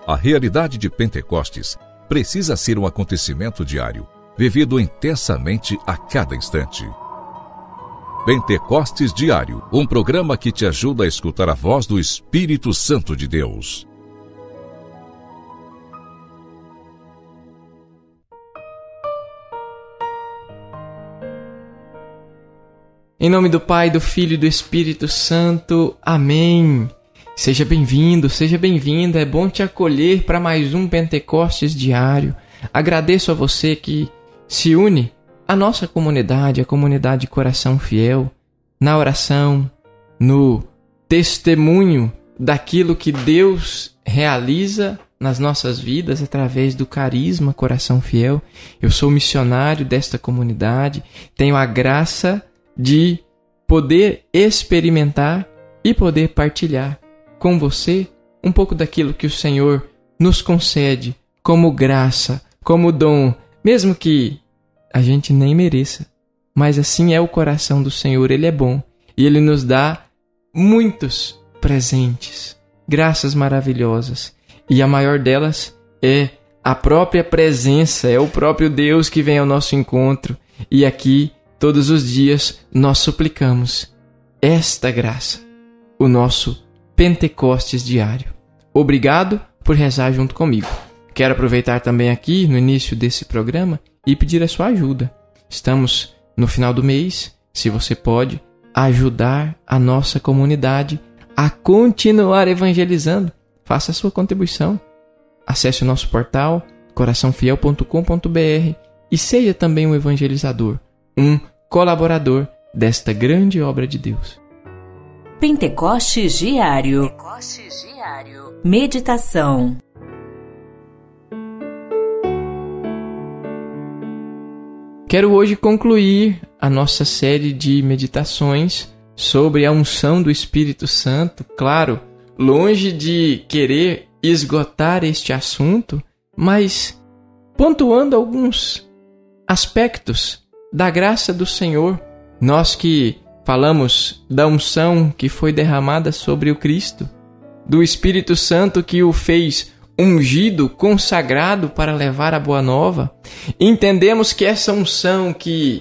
A realidade de Pentecostes precisa ser um acontecimento diário, vivido intensamente a cada instante. Pentecostes Diário, um programa que te ajuda a escutar a voz do Espírito Santo de Deus. Em nome do Pai, do Filho e do Espírito Santo. Amém. Seja bem-vindo, seja bem-vinda. É bom te acolher para mais um Pentecostes Diário. Agradeço a você que se une à nossa comunidade, a comunidade Coração Fiel, na oração, no testemunho daquilo que Deus realiza nas nossas vidas através do carisma Coração Fiel. Eu sou missionário desta comunidade, tenho a graça de poder experimentar e poder partilhar com você um pouco daquilo que o Senhor nos concede como graça, como dom, mesmo que a gente nem mereça. Mas assim é o coração do Senhor, Ele é bom e Ele nos dá muitos presentes, graças maravilhosas. E a maior delas é a própria presença, é o próprio Deus que vem ao nosso encontro. E aqui, todos os dias, nós suplicamos esta graça, o nosso Pentecostes Diário. Obrigado por rezar junto comigo. Quero aproveitar também aqui, no início desse programa, e pedir a sua ajuda. Estamos no final do mês, se você pode ajudar a nossa comunidade a continuar evangelizando, faça a sua contribuição. Acesse o nosso portal, coraçãofiel.com.br e seja também um evangelizador, um colaborador desta grande obra de Deus. Pentecostes Diário. Meditação. Quero hoje concluir a nossa série de meditações sobre a unção do Espírito Santo. Claro, longe de querer esgotar este assunto, mas pontuando alguns aspectos da graça do Senhor. Nós que falamos da unção que foi derramada sobre o Cristo, do Espírito Santo que o fez ungido, consagrado para levar a boa nova, entendemos que essa unção que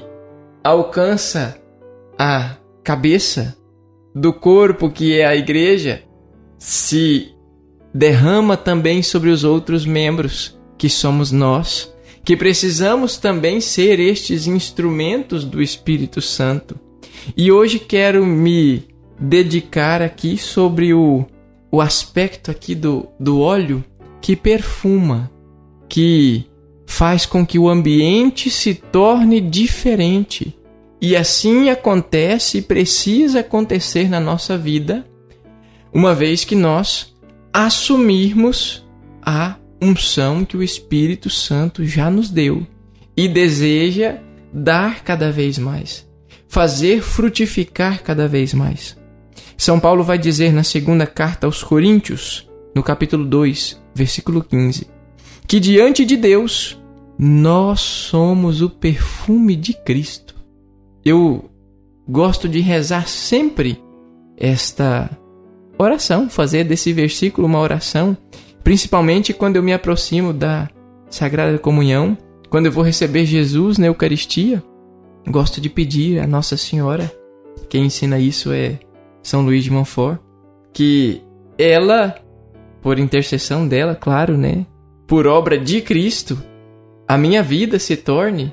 alcança a cabeça do corpo que é a igreja, se derrama também sobre os outros membros, que somos nós, que precisamos também ser estes instrumentos do Espírito Santo. E hoje quero me dedicar aqui sobre o aspecto aqui do óleo que perfuma, que faz com que o ambiente se torne diferente. E assim acontece e precisa acontecer na nossa vida, uma vez que nós assumirmos a unção que o Espírito Santo já nos deu e deseja dar cada vez mais, fazer frutificar cada vez mais. São Paulo vai dizer na segunda carta aos Coríntios, no capítulo 2, versículo 15, que diante de Deus nós somos o perfume de Cristo. Eu gosto de rezar sempre esta oração, fazer desse versículo uma oração, principalmente quando eu me aproximo da Sagrada Comunhão, quando eu vou receber Jesus na Eucaristia. Gosto de pedir a Nossa Senhora, quem ensina isso é São Luís de Montfort, que ela, por intercessão dela, claro, né, por obra de Cristo, a minha vida se torne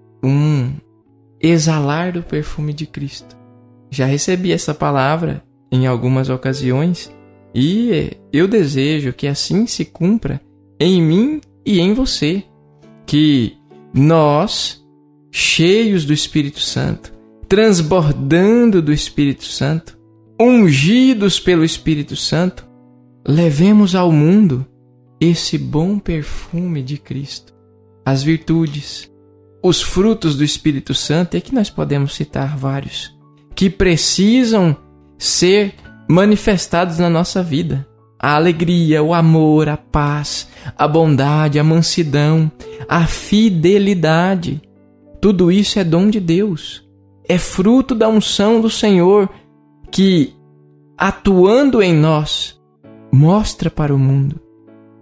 um exalar do perfume de Cristo. Já recebi essa palavra em algumas ocasiões e eu desejo que assim se cumpra em mim e em você, que nós, cheios do Espírito Santo, transbordando do Espírito Santo, ungidos pelo Espírito Santo, levemos ao mundo esse bom perfume de Cristo, as virtudes, os frutos do Espírito Santo, e aqui nós podemos citar vários, que precisam ser manifestados na nossa vida. A alegria, o amor, a paz, a bondade, a mansidão, a fidelidade. Tudo isso é dom de Deus. É fruto da unção do Senhor que, atuando em nós, mostra para o mundo,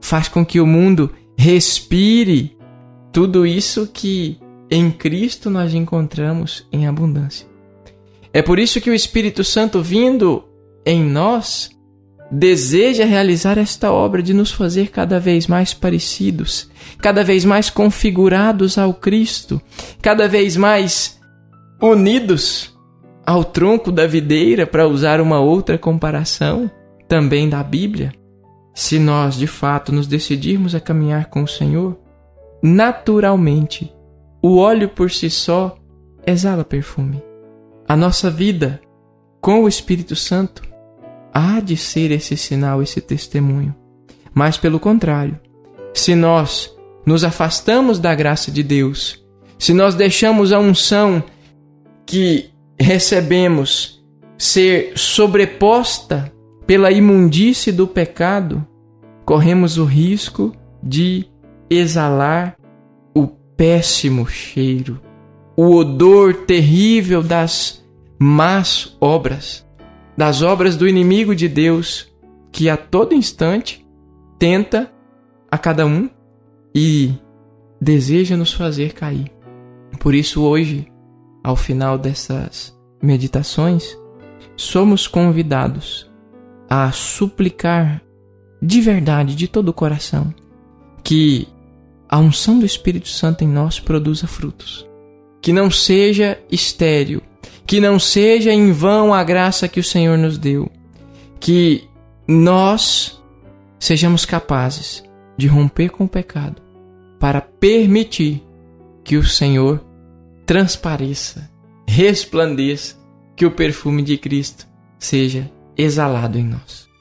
faz com que o mundo respire tudo isso que em Cristo nós encontramos em abundância. É por isso que o Espírito Santo, vindo em nós, deseja realizar esta obra de nos fazer cada vez mais parecidos, cada vez mais configurados ao Cristo, cada vez mais unidos ao tronco da videira, para usar uma outra comparação também da Bíblia. Se nós, de fato, nos decidirmos a caminhar com o Senhor, naturalmente, o óleo por si só exala perfume. A nossa vida com o Espírito Santo há de ser esse sinal, esse testemunho. Mas, pelo contrário, se nós nos afastamos da graça de Deus, se nós deixamos a unção que recebemos ser sobreposta pela imundície do pecado, corremos o risco de exalar o péssimo cheiro, o odor terrível das más obras, das obras do inimigo de Deus, que a todo instante tenta a cada um e deseja nos fazer cair. Por isso, hoje, ao final dessas meditações, somos convidados a suplicar de verdade, de todo o coração, que a unção do Espírito Santo em nós produza frutos. Que não seja estéril, que não seja em vão a graça que o Senhor nos deu. Que nós sejamos capazes de romper com o pecado para permitir que o Senhor transpareça, resplandeça, que o perfume de Cristo seja exalado em nós.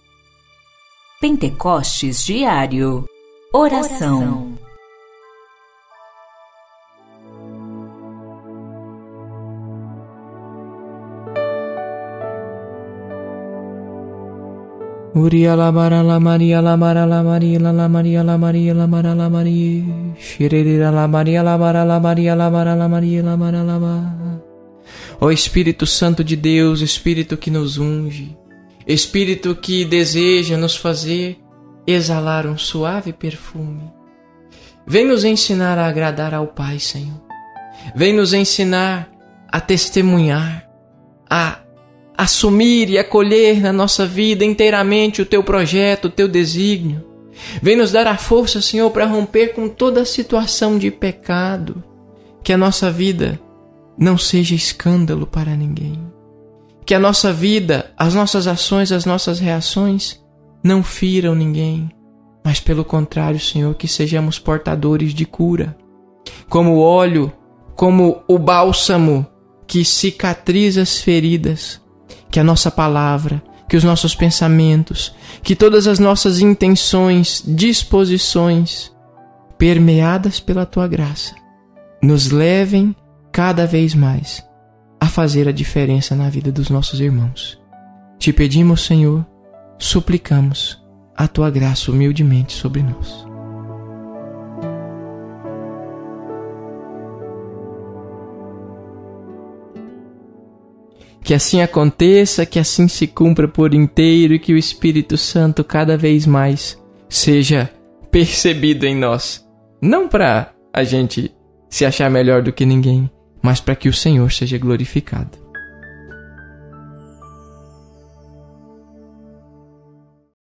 Pentecostes Diário. Oração. Uria la bara la Maria la bara la Maria la Maria la Maria la bara la Maria Shirira la Maria la bara la Maria la bara la Maria la bara la bara. Ó Espírito Santo de Deus, Espírito que nos unge, Espírito que deseja nos fazer exalar um suave perfume, vem nos ensinar a agradar ao Pai, Senhor. Vem nos ensinar a testemunhar, a assumir e acolher na nossa vida inteiramente o Teu projeto, o Teu desígnio. Vem nos dar a força, Senhor, para romper com toda a situação de pecado, que a nossa vida não seja escândalo para ninguém. Que a nossa vida, as nossas ações, as nossas reações não firam ninguém, mas pelo contrário, Senhor, que sejamos portadores de cura, como o óleo, como o bálsamo que cicatriza as feridas. Que a nossa palavra, que os nossos pensamentos, que todas as nossas intenções, disposições, permeadas pela Tua graça, nos levem cada vez mais a fazer a diferença na vida dos nossos irmãos. Te pedimos, Senhor, suplicamos a Tua graça humildemente sobre nós. Que assim aconteça, que assim se cumpra por inteiro e que o Espírito Santo cada vez mais seja percebido em nós. Não para a gente se achar melhor do que ninguém, mas para que o Senhor seja glorificado.